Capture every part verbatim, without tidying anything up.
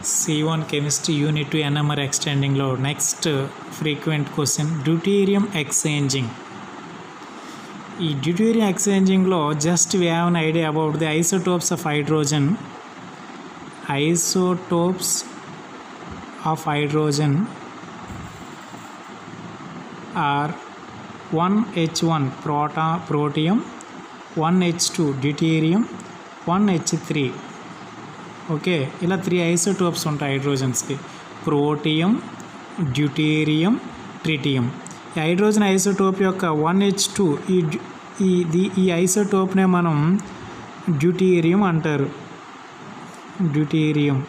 C one chemistry unit to N M R extending low. Next uh, frequent question, deuterium exchanging. ఈ deuterium ఎక్స్చేంజింగ్లో just we have an idea about the isotopes of hydrogen isotopes of hydrogen are one H one proto protium one H two deuterium one H three. Okay, ఇలా three isotopes ఉంటాయి హైడ్రోజన్స్కి, protium, deuterium, tritium. ఈ hydrogen isotope యొక్క one H two ఈ ఈ ఈ ఐసోటోప్నే మనం deuterium అంటారు. డ్యూటేరియం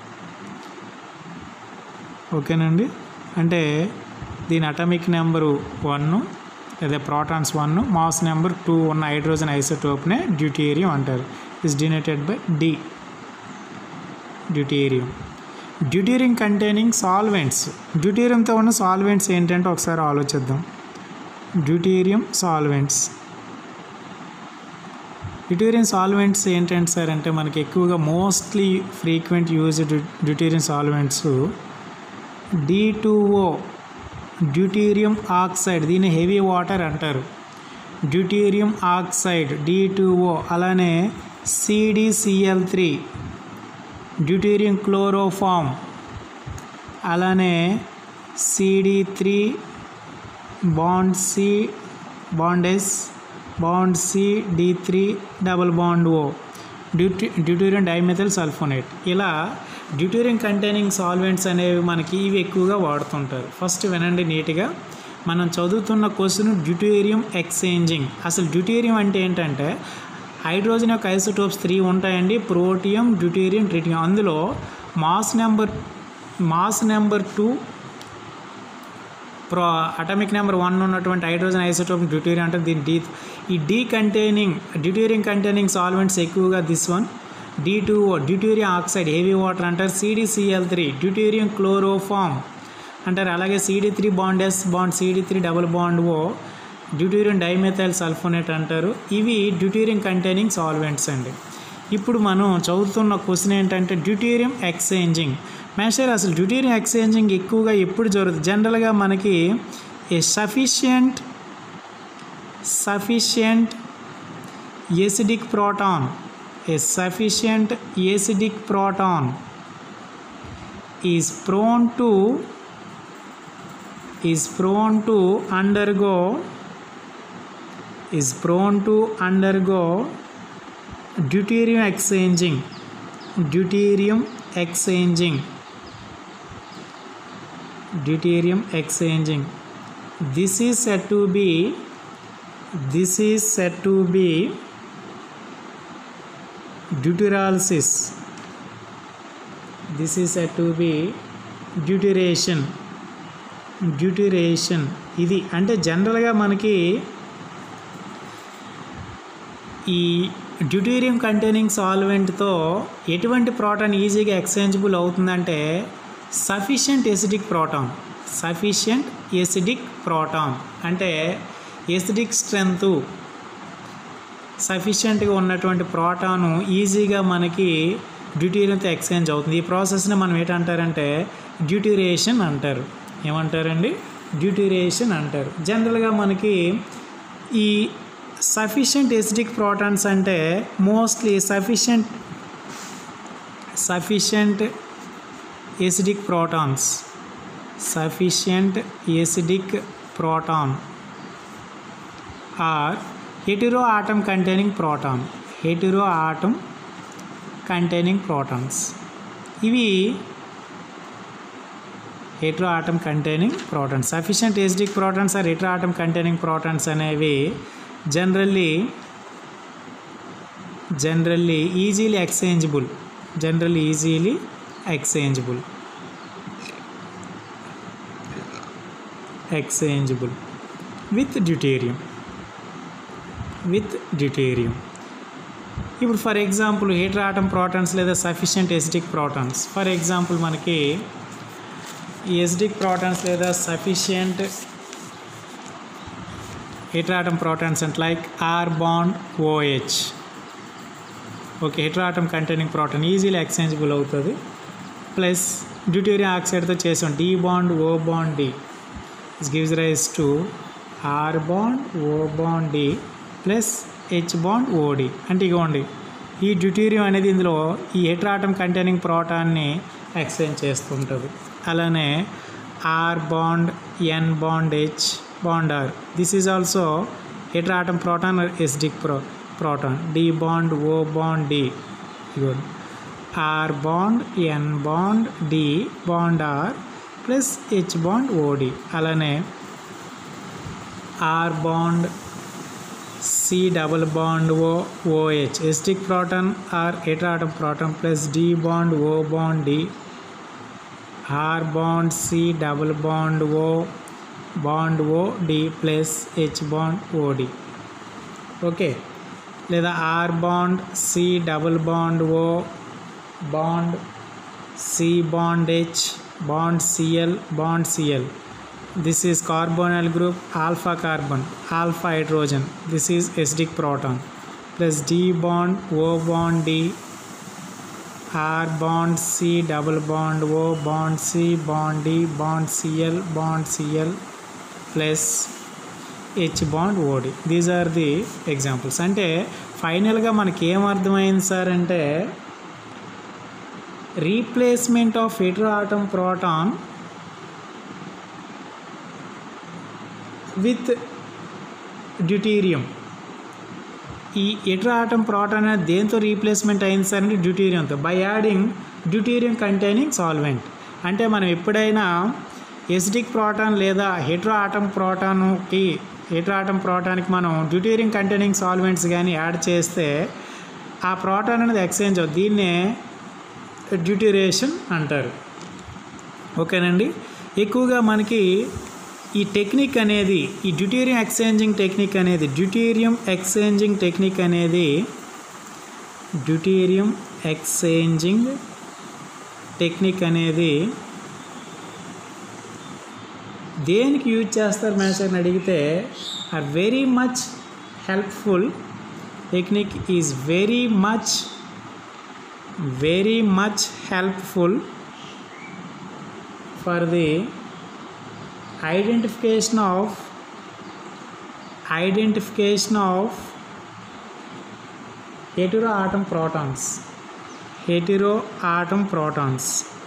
ఓకేనండి. అంటే దీని అటామిక్ నెంబరు వన్ లేదా protons one, mass number two ఉన్న హైడ్రోజన్ ఐసోటోప్నే డ్యూటేరియం అంటారు. Is denoted by D. Deuterium. Deuterium containing solvents. డ్యూటేరియంతో ఉన్న సాల్వెంట్స్ ఏంటంటే ఒకసారి ఆలోచిద్దాం. డ్యూటేరియం సాల్వెంట్స్ డ్యూటేరియం సాల్వెంట్స్ ఏంటంటే సార్ అంటే మనకి ఎక్కువగా mostly frequent use deuterium solvents D two O deuterium oxide, దీన్ని హెవీ వాటర్ అంటారు. Deuterium oxide D two O, అలానే C D C L three deuterium chloroform, అలానే C D three bond C bond S bond C D three double bond O duty deuterium dimethyl sulfonate. ఇలా deuterium containing solvents అనేవి మనకి ఇవి ఎక్కువగా వాడుతుంటారు. First వినండి నీట్గా, మనం చదువుతున్న క్వశ్చన్ డ్యూటేరియం ఎక్స్చేంజింగ్. అసలు డ్యూటేరియం అంటే ఏంటంటే హైడ్రోజన్ యొక్క ఐసోటోప్స్ త్రీ ఉంటాయండి, ప్రోటియం, డ్యూటేరియం, ట్రిటియం. అందులో mass number mass number two pro atomic number one ఉన్నటువంటి హైడ్రోజన్ ఐసోటోప్ డ్యూటేరియం అంటే దీని డి. ఈ D containing deuterium containing solvents ఎక్కువగా this one D two O deuterium oxide heavy water అంటారు, C D C L three deuterium chloroform అంటారు, అలాగే C D three bond S bond C D three double bond O deuterium dimethyl sulfonate అంటారు. ఇవి deuterium containing solvents అండి. ఇప్పుడు మనం చదువుతున్న question ఏంటంటే డ్యూటేరియం ఎక్స్చేంజింగ్. మేషర్ అసలు డ్యూటేరియం ఎక్స్చేంజింగ్ ఎక్కువగా ఎప్పుడు జరుగుతుంది? జనరల్గా మనకి a sufficient sufficient acidic proton a sufficient acidic proton is prone to is prone to undergo is prone to undergo deuterium exchanging deuterium exchanging deuterium exchanging this is said to be this is said to be deuterolysis this is said to be deuteration deuteration ఇది అంటే జనరల్గా మనకి ఈ deuterium containing సాల్వెంట్తో ఎటువంటి proton ఈజీగా exchangeable అవుతుందంటే sufficient acidic proton. Sufficient acidic proton అంటే acidic strength సఫిషియంట్గా ఉన్నటువంటి ప్రోటాను ఈజీగా మనకి డ్యూటేరియంతో ఎక్స్చేంజ్ అవుతుంది. ఈ ప్రాసెస్ని మనం ఏంటంటారంటే డ్యూటరేషన్ అంటారు. ఏమంటారండి? డ్యూటరేషన్ అంటారు. జనరల్గా మనకి ఈ సఫిషియంట్ ఎసిడిక్ ప్రోటాన్స్ అంటే mostly sufficient sufficient acidic protons sufficient acidic proton are hetero atom containing proton hetero atom containing protons. ఇవి hetero atom containing protons. Sufficient acidic protons are hetero atom containing protons అనేవి generally generally easily exchangeable generally easily exchangeable exchangeable with deuterium with deuterium. ఇప్పుడు for example hetero atom protons లేదా sufficient acidic protons. For example మనకి ఈ acidic protons లేదా sufficient heteroatom protons and like R bond OH. Okay, heteroatom containing proton easily exchangeable అవుతుంది. Plus deuterium ఆక్సైడ్తో చేసాం D bond O bond D. This gives rise to R bond O bond D plus H bond OD. అంటే ఇగోండి ఈ deuterium అనేది ఇందులో ఈ హెటెరాటమ్ containing ప్రోటాన్ని exchange చేస్తుంటుంది. అలానే R bond N bond H bond R, this is also heteroatom proton or acidic pro proton. D bond O bond D, ఇగోండి R bond N bond D bond R plus H bond OD. అలానే R bond C double bond O OH acidic proton or heteroatom proton plus D bond O bond D R bond C double bond O bond O D plus H bond OD. Okay, లేదా R bond C double bond O bond C bond H bond CL bond CL. This is carbonyl group alpha carbon, alpha hydrogen. This is acidic proton plus D bond O bond D, R bond C double bond O bond C bond D bond Cl bond Cl plus H bond O D. These are the examples. అంటే ఫైనల్గా మనకి ఏం అర్థమైంది sir అంటే replacement of heteroatom proton with deuterium. ఈ heteroatom proton అనేది దేంతో replacement అయింది సార్ అంటే డ్యూటీరియంతో, by adding deuterium containing solvent. అంటే మనం ఎప్పుడైనా ఎసిడిక్ ప్రోటాన్ లేదా హెటెరాటమ్ ప్రోటాన్కి హెటెరాటమ్ ప్రోటాన్కి మనం డ్యూటీరియం కంటైనింగ్ సాల్వెంట్స్ కానీ యాడ్ చేస్తే ఆ ప్రోటాన్ అనేది ఎక్స్చేంజ్ అవుతుంది. దీన్నే డ్యూటీరియేషన్ అంటారు. ఓకేనండి, ఎక్కువగా మనకి ఈ టెక్నిక్ అనేది ఈ డ్యూటీరియం ఎక్స్చేంజింగ్ టెక్నిక్ అనేది డ్యూటీరియం ఎక్స్చేంజింగ్ టెక్నిక్ అనేది డ్యూటీరియం ఎక్స్చేంజింగ్ టెక్నిక్ అనేది దేనికి యూజ్ చేస్తారు మేస్టర్ అని అడిగితే are very much helpful. Technique is very much very much helpful for the identification of identification of heteroatom protons heteroatom protons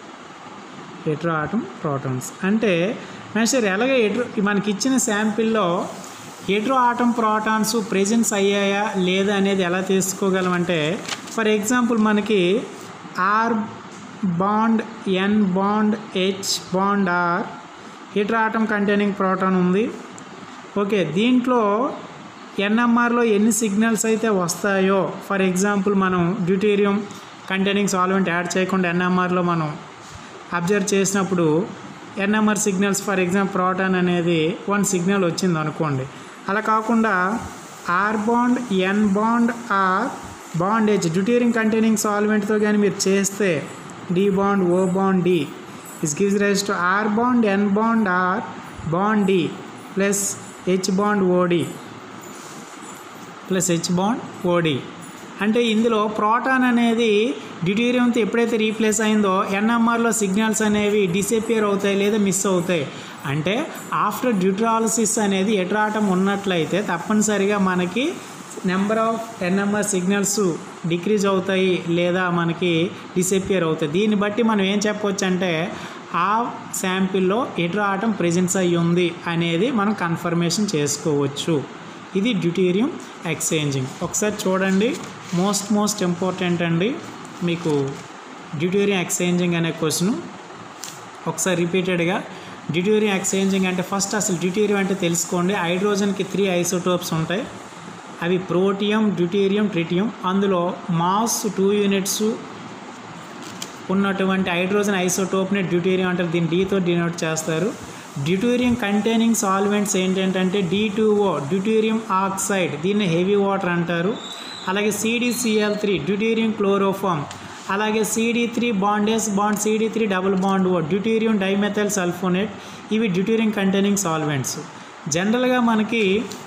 heteroatom protons. అంటే master ఎలాగ hetero మనకి ఇచ్చిన శాంపిల్లో హెటెరోఆటమ్ ప్రోటాన్స్ ప్రెజెన్స్ అయ్యాయా లేదా అనేది ఎలా తెలుసుకోగలమంటే ఫర్ ఎగ్జాంపుల్ మనకి R bond N bond H bond R heteroatom containing proton ఉంది. ఓకే, దీంట్లో ఎన్ఎంఆర్లో ఎన్ని సిగ్నల్స్ అయితే వస్తాయో ఫర్ ఎగ్జాంపుల్ మనం డ్యూటీరియం కంటైనింగ్ సాల్వెంట్ యాడ్ చేయకుండా ఎన్ఎంఆర్లో మనం అబ్జర్వ్ చేసినప్పుడు NMR signals for example proton అనేది వన్ సిగ్నల్ వచ్చింది అనుకోండి. అలా కాకుండా R bond N bond R bond H deuterium containing సాల్వెంట్తో కానీ మీరు చేస్తే D bond O bond D, this gives rise to R bond N bond R bond D plus H bond O D plus H bond O D. అంటే ఇందులో proton అనేది డ్యూటీరియంతో ఎప్పుడైతే replace అయిందో ఎన్ఎంఆర్లో signals అనేవి డిసపియర్ అవుతాయి లేదా మిస్ అవుతాయి. అంటే ఆఫ్టర్ డ్యూట్రాలసిస్ అనేది హెటెరాటమ్ ఉన్నట్లయితే తప్పనిసరిగా మనకి number of NMR signals decrease అవుతాయి లేదా మనకి డిసపియర్ అవుతాయి. దీన్ని బట్టి మనం ఏం చెప్పవచ్చు అంటే ఆ శాంపిల్లో హెటెరాటమ్ ప్రెజెన్స్ అయ్యి ఉంది అనేది మనం కన్ఫర్మేషన్ చేసుకోవచ్చు. ఇది డ్యూటీరియం ఎక్స్చేంజింగ్. ఒకసారి చూడండి, మోస్ట్ మోస్ట్ ఇంపార్టెంట్ అండి మీకు డ్యూటీరియం ఎక్స్చేంజింగ్ అనే క్వశ్చన్. ఒకసారి రిపీటెడ్గా డ్యూటీరియం ఎక్స్చేంజింగ్ అంటే ఫస్ట్ అసలు డ్యూటీరియం అంటే తెలుసుకోండి. హైడ్రోజన్కి త్రీ ఐసోటోప్స్ ఉంటాయి, అవి ప్రోటియం, డ్యూటీరియం, ట్రిటియం. అందులో మాస్ టూ యూనిట్స్ ఉన్నటువంటి హైడ్రోజన్ ఐసోటోప్ని డ్యూటీరియం అంటారు. దీన్ని డీతో డినోట్ చేస్తారు. డ్యూటీరియం కంటైనింగ్ సాల్వెంట్స్ ఏంటంటే D two O deuterium oxide, దీన్ని హెవీ వాటర్ అంటారు. అలాగే సిడిసిఎల్ త్రీ డ్యూటీరియం క్లోరోఫామ్, అలాగే CD three bond S bond CD three double bond O deuterium dimethyl sulfonate. ఇవి డ్యూటీరియం కంటైనింగ్ సాల్వెంట్స్. జనరల్గా మనకి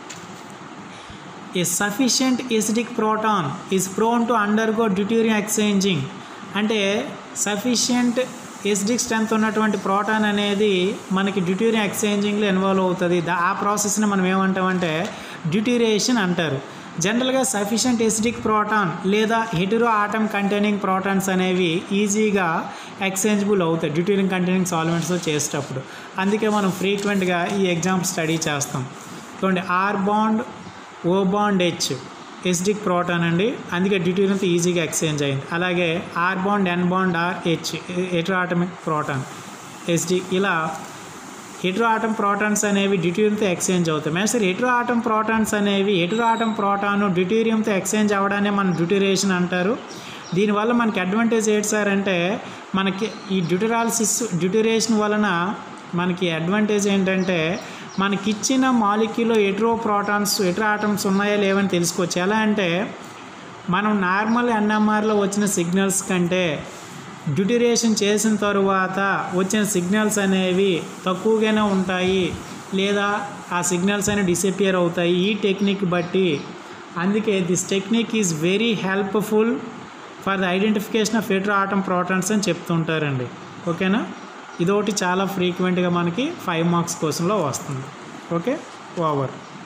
a sufficient acidic proton is prone to undergo deuterium exchanging. అంటే sufficient acidic strength ఉన్నటువంటి proton అనేది మనకి deuterium ఎక్స్చేంజింగ్లో involve అవుతుంది. ఆ ప్రాసెస్ని మనం ఏమంటామంటే డ్యూటీరియేషన్ అంటారు. జనరల్గా సఫిషియంట్ ఎసిడిక్ ప్రోటాన్ లేదా హెటెరో ఆటమ్ కంటైనింగ్ ప్రోటాన్స్ అనేవి ఈజీగా ఎక్స్చేంజబుల్ అవుతాయి డ్యూటీరియం కంటైనింగ్ సాల్వెంట్స్తో చేసేటప్పుడు. అందుకే మనం ఫ్రీక్వెంట్గా ఈ ఎగ్జాంపుల్ స్టడీ చేస్తాం. చూడండి, R bond O bond H acidic proton అండి, అందుకే డ్యూటీరియంతో ఈజీగా ఎక్స్చేంజ్ అయింది. అలాగే R bond N bond R H hetero atomic proton acidic, ఇలా హెటెరో ఆటమ్ ప్రోటాన్స్ అనేవి డ్యూటీరియంతో ఎక్స్చేంజ్ అవుతాయి. మేము సరే హెటెరో ఆటమ్ ప్రోటాన్స్ అనేవి హెటెరో ఆటమ్ ప్రోటాను డ్యూటీరియంతో ఎక్స్చేంజ్ అవ్వడాన్ని మనం డ్యూటీరియేషన్ అంటారు. దీనివల్ల మనకి అడ్వాంటేజ్ ఏంటి సార్ అంటే మనకి ఈ డ్యూటరాలిసిస్ డ్యూటీరియేషన్ వలన మనకి అడ్వాంటేజ్ ఏంటంటే మనకిచ్చిన మాలిక్యూల్లో హెటెరో ప్రోటాన్స్ హెటెరో ఆటమ్స్ ఉన్నాయా లేవని తెలుసుకోవచ్చు. ఎలా అంటే మనం నార్మల్ ఎన్ఎంఆర్లో వచ్చిన సిగ్నల్స్ కంటే డ్యూటీరియేషన్ చేసిన తరువాత వచ్చిన సిగ్నల్స్ అనేవి తక్కువగానే ఉంటాయి లేదా ఆ సిగ్నల్స్ అనేవి డిసపియర్ అవుతాయి ఈ టెక్నిక్ బట్టి. అందుకే this technique is very helpful for the identification of hetero atom protons అని చెప్తుంటారండి. ఓకేనా, ఇదొకటి చాలా ఫ్రీక్వెంట్గా మనకి ఫైవ్ మార్క్స్ క్వశ్చన్లో వస్తుంది. Okay, over.